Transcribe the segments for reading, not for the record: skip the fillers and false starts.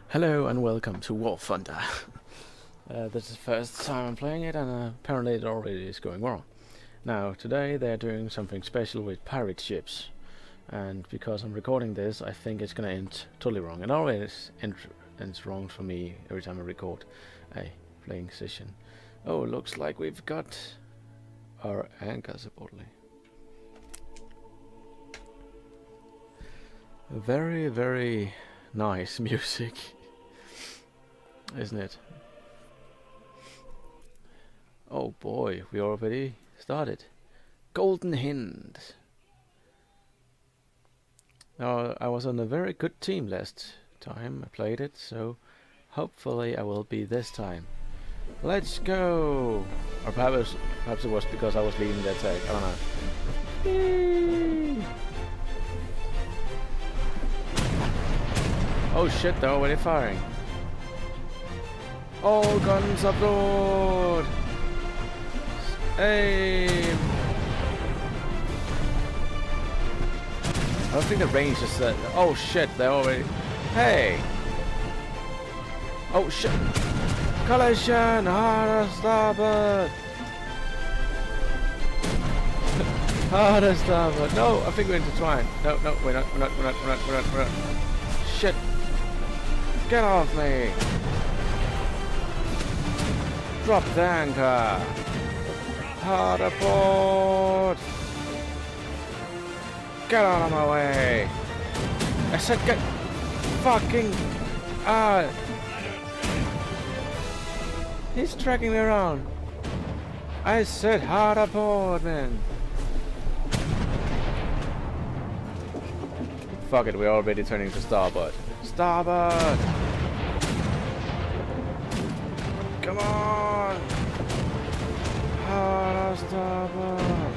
Hello and welcome to War Thunder. This is the first time I'm playing it, and apparently it already is going wrong. Now, today they're doing something special with pirate ships, and because I'm recording this, I think it's gonna end totally wrong. It always ends wrong for me every time I record a playing session. Oh, looks like we've got our anchor supposedly. Very, very nice music. Isn't it? Oh boy, we already started. Golden Hind. Now, I was on a very good team last time I played it, so hopefully I will be this time. Let's go! Or perhaps it was because I was leading the attack, I don't know. Whee! Oh shit, they're already firing. All guns aboard! Aim! I don't think the range is that. Oh shit, they're already. Hey! Oh shit! Collision! Hard starboard! Hard starboard! No, I think we're intertwined. No, we're not. Shit! Get off me! Drop the anchor! Hard aboard! Get out of my way! I said get fucking he's tracking me around. I said hard aboard, man. Fuck it, we're already turning to starboard. Starboard! Come on! Hard starboard!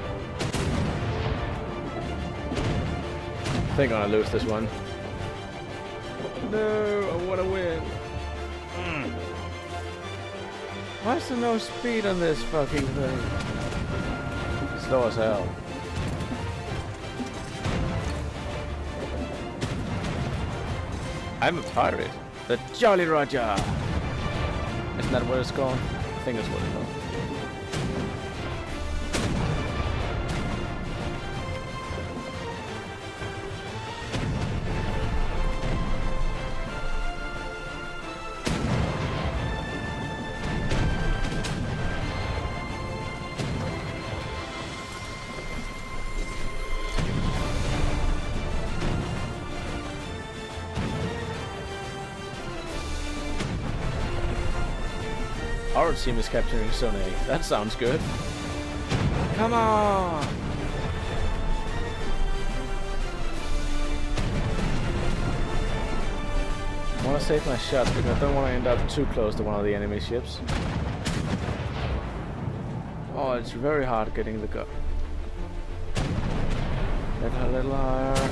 I think I'm gonna lose this one. No, I wanna win. Why is there no speed on this fucking thing? Slow as hell. I'm a pirate. The Jolly Roger! Isn't that what it's called? I think that's what it's called. Our team is capturing Zone A. That sounds good. Come on! I want to save my shots because I don't want to end up too close to one of the enemy ships. Oh, it's very hard getting the gun. Get a little higher.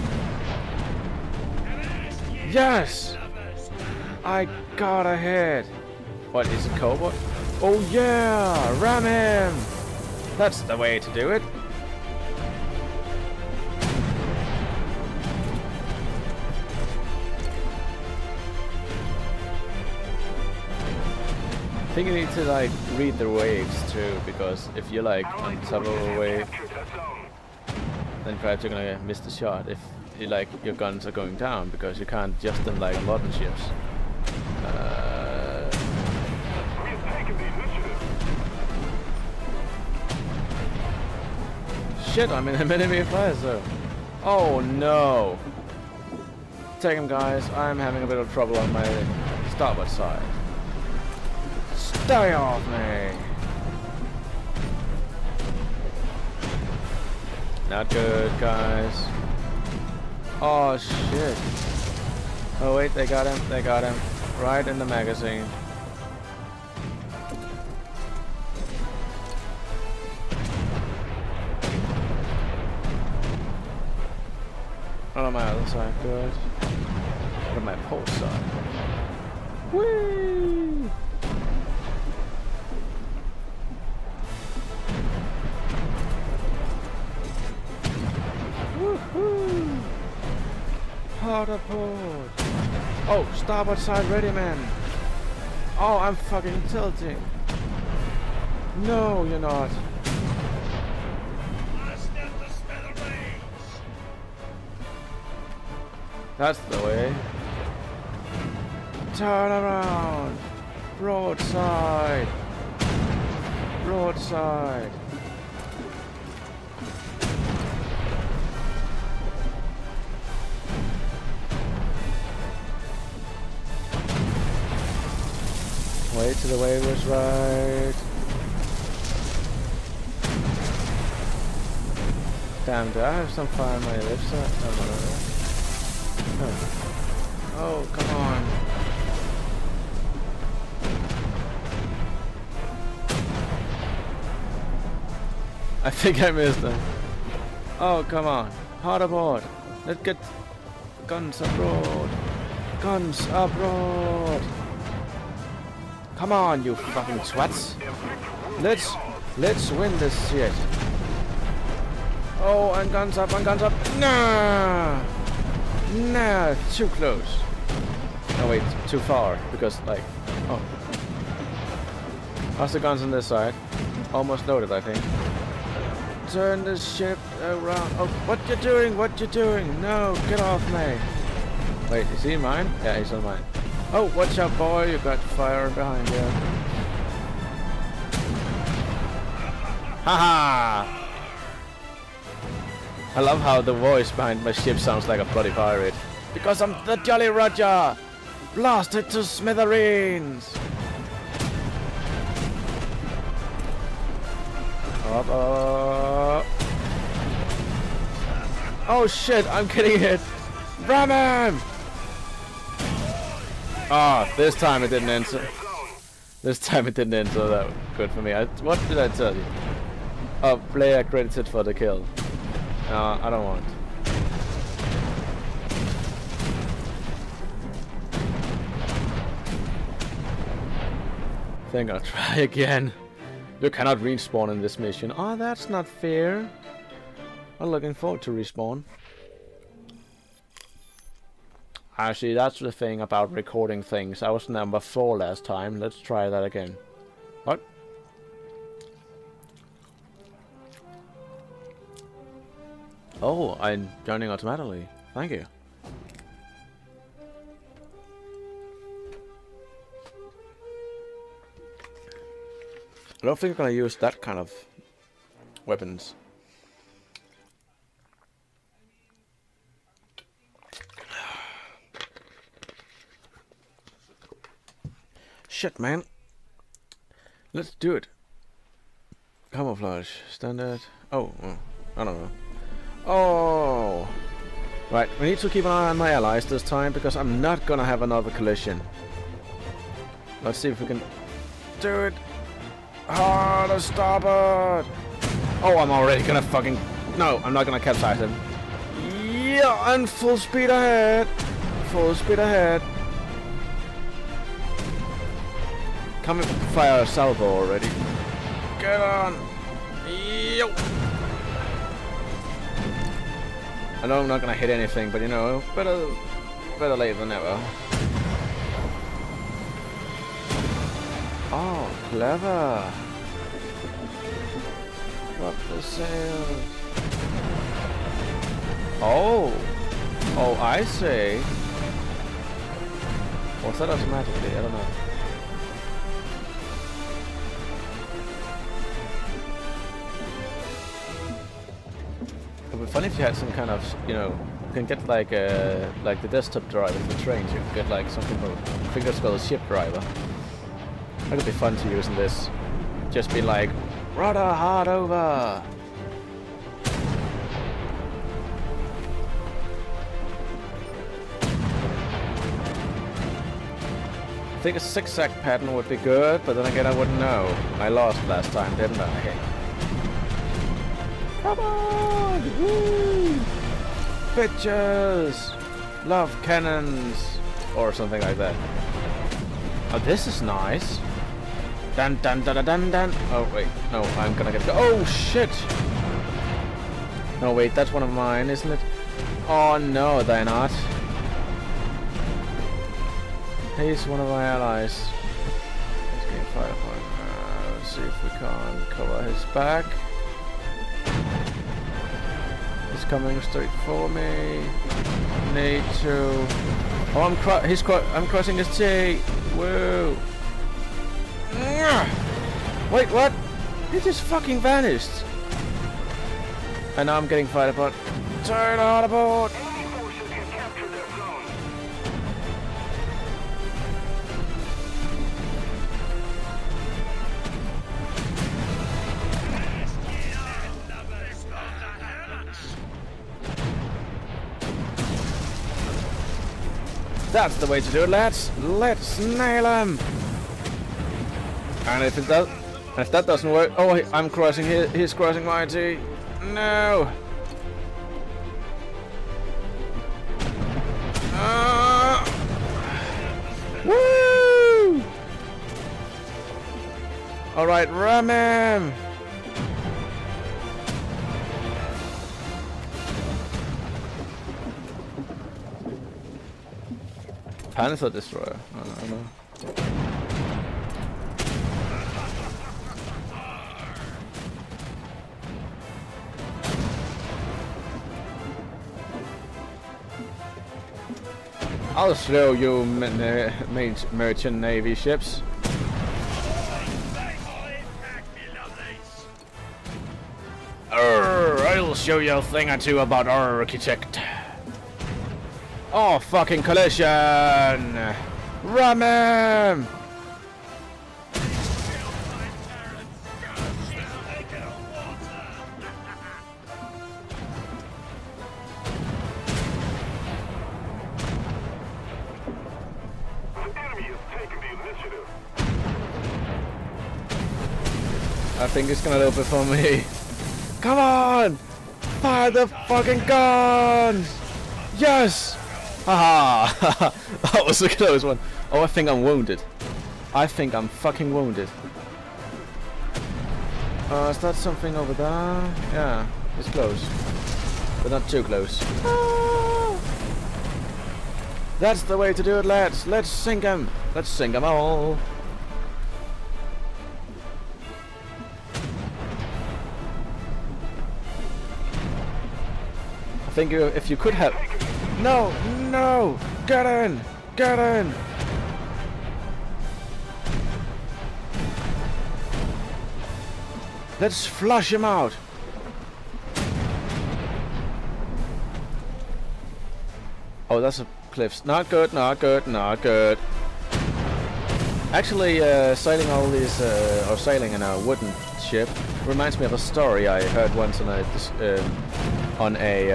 Yes! I got a hit! What, is it cowboy? Oh yeah! Ram him! That's the way to do it! I think you need to like read the waves too, because if you're like on top of a wave, then perhaps you're gonna miss the shot if you, like your guns are going down, because you can't adjust them like modern ships. Shit, I'm in an enemy fire zone. Oh no! Take him, guys. I'm having a bit of trouble on my starboard side. Stay off me! Not good, guys. Oh shit! Oh wait, they got him. They got him. Right in the magazine. Not on my other side, good. Not on my port side. Whee! Woohoo! Hard aboard! Oh, starboard side ready, man. Oh, I'm fucking tilting. No, you're not. That's the way. Turn around. Broadside. Broadside. Wait till the wave was right. Damn, do I have some fire on my left side? No. Oh, come on. I think I missed them. Oh, come on. Hard aboard. Let's get guns abroad. Guns abroad. Come on, you fucking twats. Let's win this shit. Oh, and guns up, and guns up. Nah! Nah, too close. No, wait, too far. Because, like, oh. How's the guns on this side? Almost loaded, I think. Turn the ship around. Oh, what you doing? What you doing? No, get off me. Wait, is he mine? Yeah, he's on mine. Oh, watch out, boy. You got fire behind you. Haha! I love how the voice behind my ship sounds like a bloody pirate. Because I'm the Jolly Roger! Blasted to smithereens! Up. Oh shit, I'm getting hit! Ram him! Ah, this time it didn't enter. This time it didn't enter that good for me. What did I tell you? Oh, player credited for the kill. No, I don't want. Think I'll try again. You cannot respawn in this mission. Oh, that's not fair. I'm looking forward to respawn. Actually, that's the thing about recording things. I was number 4 last time. Let's try that again. What? Oh, I'm joining automatically. Thank you. I don't think I'm gonna use that kind of weapons. Shit, man. Let's do it. Camouflage. Standard. Oh, I don't know. Oh. Right, we need to keep an eye on my allies this time because I'm not gonna have another collision. Let's see if we can do it. Hard to starboard. Oh, I'm already gonna fucking... No, I'm not gonna capsize him. Yeah, and full speed ahead. Full speed ahead. Come and fire a salvo already. Get on. Yo. I know I'm not gonna hit anything, but you know, better late than never. Oh, clever. Drop the sails. Oh. Oh, I see. Was that automatically? I don't know. It would be funny if you had some kind of, you know, you can get like the desktop driver for trains. You can get like something called finger skull ship driver. That could be fun to use in this. Just be like, rudder hard over. I think a zigzag pattern would be good, but then again I wouldn't know. I lost last time, didn't I? Come on! Woo! Bitches! Love cannons! Or something like that. Oh, this is nice. Dun dun dun dun dun. Oh wait, no, I'm gonna get. Oh shit! No wait, that's one of mine, isn't it? Oh no, they're not. He's one of my allies. He's getting fired upon. Let's see if we can cover his back. He's coming straight for me. Need to. Oh, I'm crossing his T. Whoa. Wait, what? He just fucking vanished. And now I'm getting fired upon. Turn on aboard. That's the way to do it, lads. Let's nail him. And if that doesn't work, oh, I'm crossing. He's crossing my T. No. Woo! All right, ram him. Panther destroyer. I don't know. I'll show you merchant navy ships. I'll show you a thing or two about our architect. Oh, fucking collision! Ram him! I think it's gonna open for me. Come on! Fire the fucking guns! Yes! Haha! That was a close one. Oh, I think I'm wounded. I think I'm fucking wounded. Is that something over there? Yeah, it's close. But not too close. That's the way to do it, lads. Let's sink them. Let's sink them all. I think if you could have... No! No! Get in! Get in! Let's flush him out! Oh, that's a cliff. Not good, not good, not good. Actually, sailing all these, or sailing in a wooden ship reminds me of a story I heard once on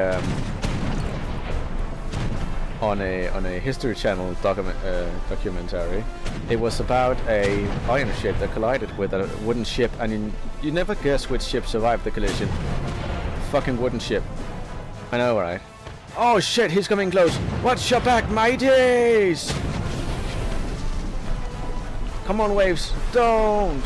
a History Channel documentary. It was about a iron ship that collided with a wooden ship, and you never guess which ship survived the collision. Fucking wooden ship. I know, right? Oh shit, he's coming close. Watch your back, mateys! Come on, waves. Don't!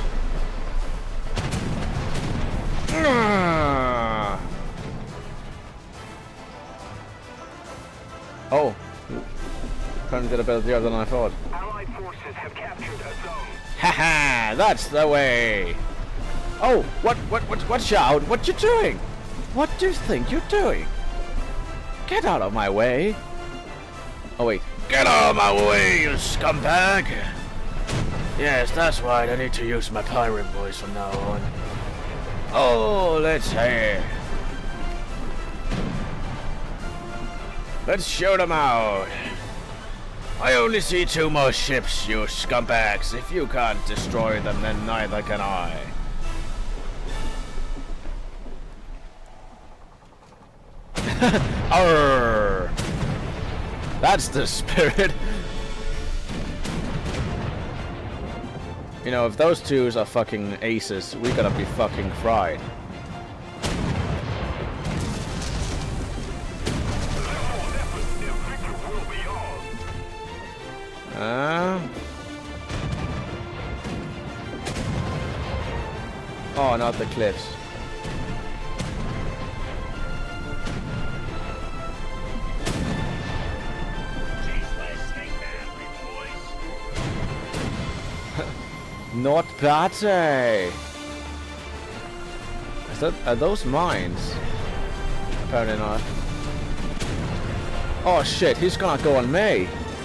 Oh. Trying to get a better deal than I thought. Allied forces have captured a zone. Haha, that's the way. Oh, watch out. What you doing? What do you think you're doing? Get out of my way. Oh wait. Get out of my way, you scumbag. Yes, that's right. I need to use my pirate voice from now on. Oh, let's see. Let's shoot them out. I only see 2 more ships, you scumbags. If you can't destroy them, then neither can I. Arrgh. That's the spirit. You know, if those 2s are fucking aces, we gotta be fucking fried. Oh, not the cliffs. Not party. Are those mines? Apparently not. Oh shit, he's gonna go on me.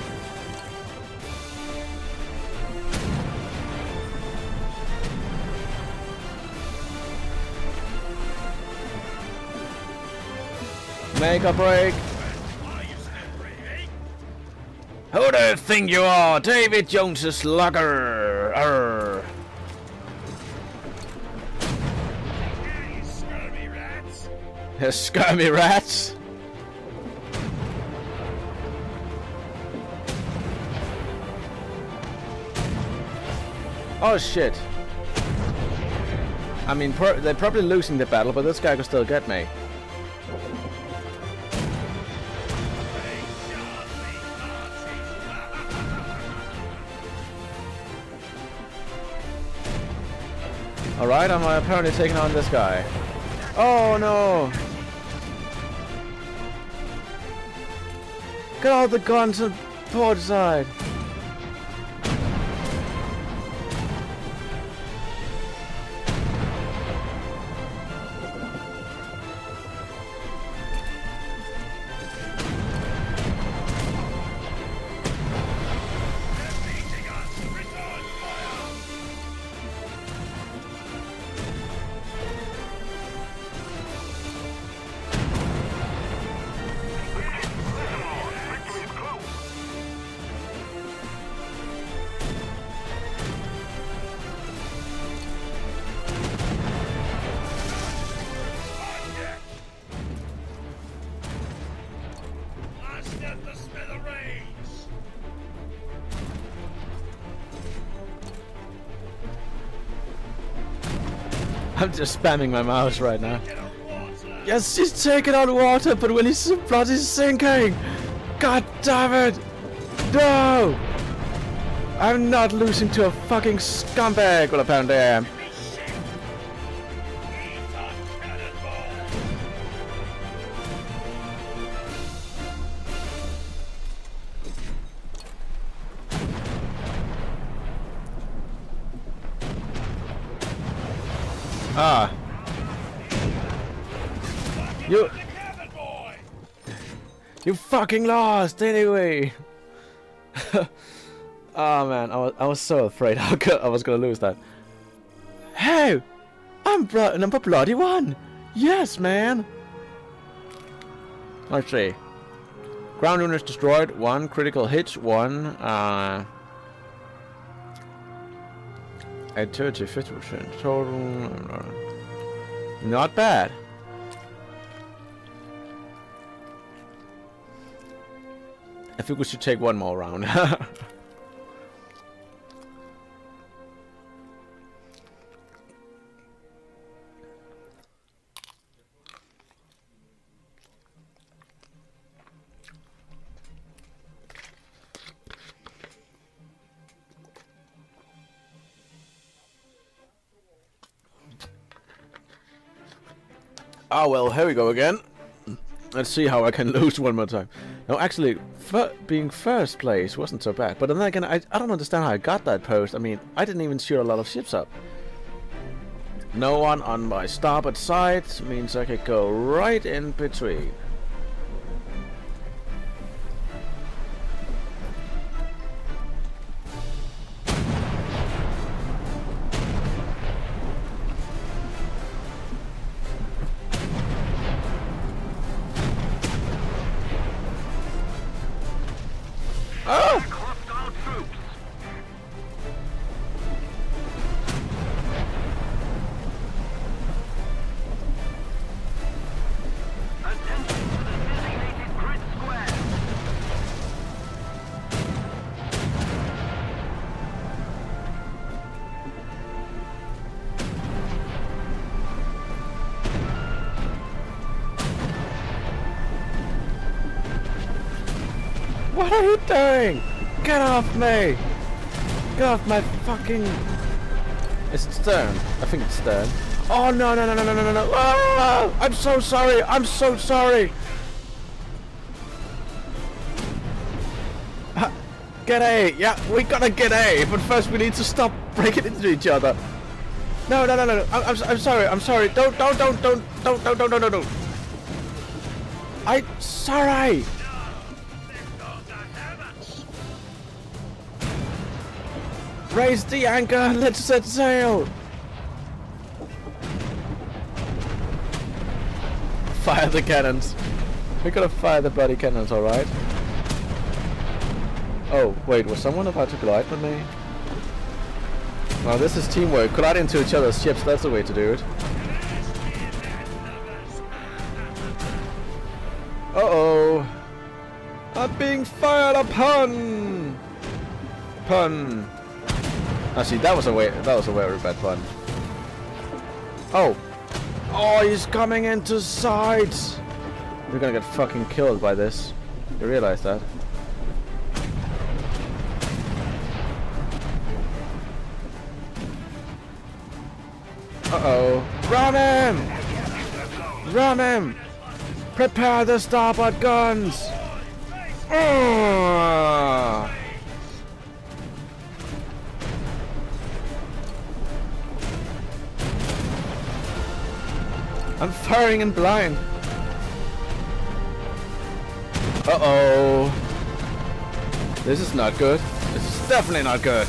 Make a break. Who do you think you are? David Jones's slugger. Arr. Scurvy rats. Scurvy rats. Oh shit. I mean, they're probably losing the battle, but this guy can still get me. Alright, I'm apparently taking on this guy. Oh no! Get all the guns on port side! I'm just spamming my mouse right now. Yes, he's taking out water, but when he's bloody sinking! God damn it! No! I'm not losing to a fucking scumbag! Well, apparently I am. Ah. You fucking lost anyway. Oh man, I was so afraid I was gonna lose that. Hey, I'm number bloody one. Yes, man. Let's see. Ground units destroyed. 1 critical hit. 1. At 50% total. Not bad. I think we should take one more round. Ah, well, here we go again. Let's see how I can lose one more time. No, actually, being first place wasn't so bad. But then again, I don't understand how I got that post. I mean, I didn't even shoot a lot of ships up. No one on my starboard side means I could go right in between. What are you doing? Get off me! Get off my fucking... Is it stern? I think it's stern. Oh no no no no no no no! Oh, I'm so sorry! I'm so sorry! Get A! Yeah, we gotta get A! But first we need to stop breaking into each other. No. I'm sorry. I'm sorry. Don't. I'm sorry. Raise the anchor. Let's set sail. Fire the cannons. We gotta fire the bloody cannons, alright? Oh, wait, was someone about to collide with me? Well, this is teamwork. Collide into each other's ships, that's the way to do it. Uh-oh. I'm being fired upon! Pun. Oh, see, that was a very bad pun. Oh! Oh, he's coming into sight! We're gonna get fucking killed by this. You realize that? Uh-oh. Ram him! Ram him! Prepare the starboard guns! I'm firing in blind. Uh-oh. This is not good. This is definitely not good.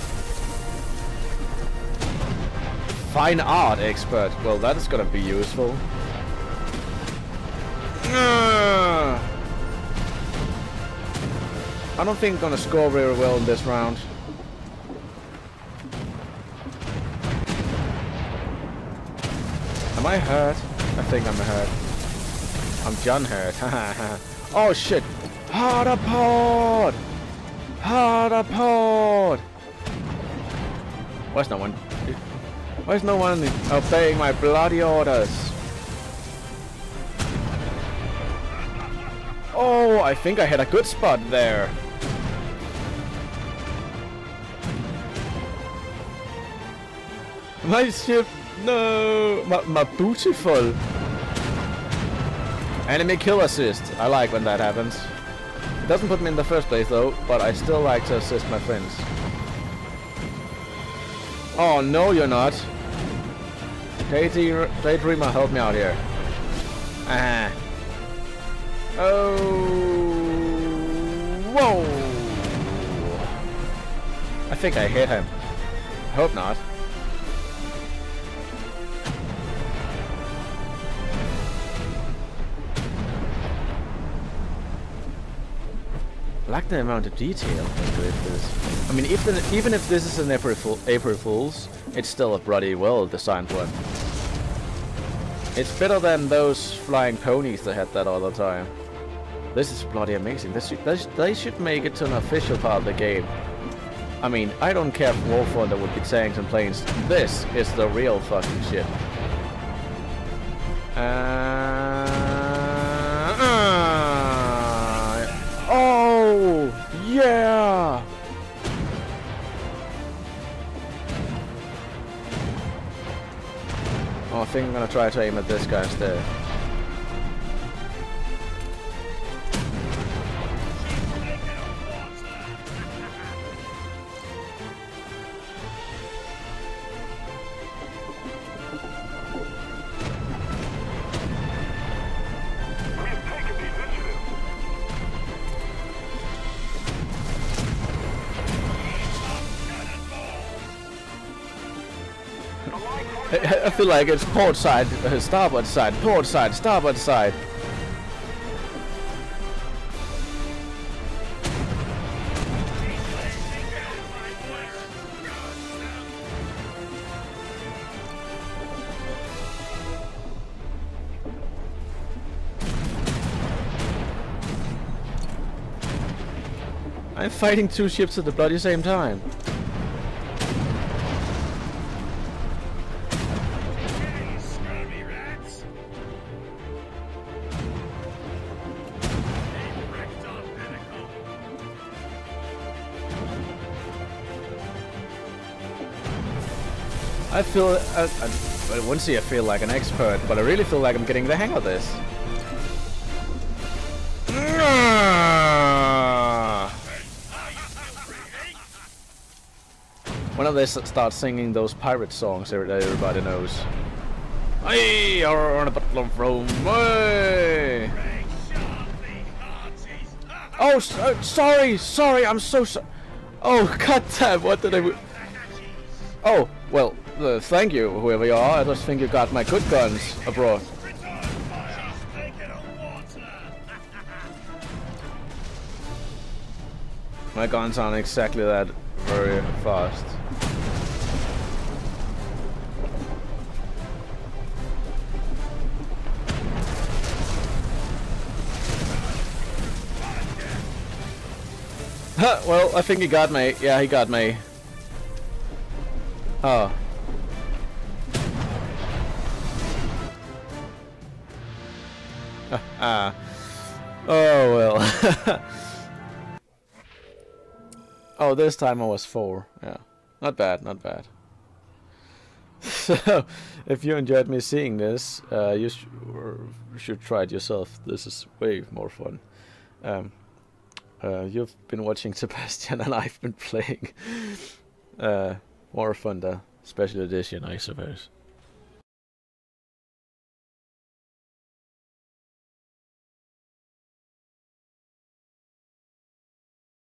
Fine art expert. Well, that is gonna be useful. I don't think I'm gonna score very well in this round. Am I hurt? I think I'm hurt. I'm John hurt. Oh shit! Hard a port! Hard a port! Why's no one? Why's no one obeying my bloody orders? Oh, I think I had a good spot there. My ship, no, my beautiful. Enemy kill assist. I like when that happens. It doesn't put me in the first place though, but I still like to assist my friends. Oh no, you're not. Daydreamer, help me out here. Oh, whoa! I think I hit him. I hope not. I like the amount of detail with this. I mean, even if this is an April Fool's, it's still a bloody well-designed one. It's better than those flying ponies that had that all the time. This is bloody amazing. They should make it to an official part of the game. I mean, I don't care if War Thunder would be tanks and planes. This is the real fucking shit. Oh, yeah! Oh, I think I'm gonna try to aim at this guy instead. I feel like it's port side, starboard side, port side, starboard side. I'm fighting two ships at the bloody same time. I feel, I wouldn't say I feel like an expert, but I really feel like I'm getting the hang of this. Whenever they start singing those pirate songs that everybody knows. Hey, you're on a battle of Rome. Hey! Oh, sorry, I'm so sorry. Oh, goddamn, what did I... Oh, well, thank you, whoever you are. I just think you got my good guns abroad. My guns aren't exactly that very fast. Huh, well, I think he got me. Yeah, he got me. Oh. Oh well. Oh, this time I was 4. Yeah. Not bad, not bad. So, if you enjoyed me seeing this, you should try it yourself. This is way more fun. You've been watching Sebastian and I've been playing War Thunder Special Edition, I suppose.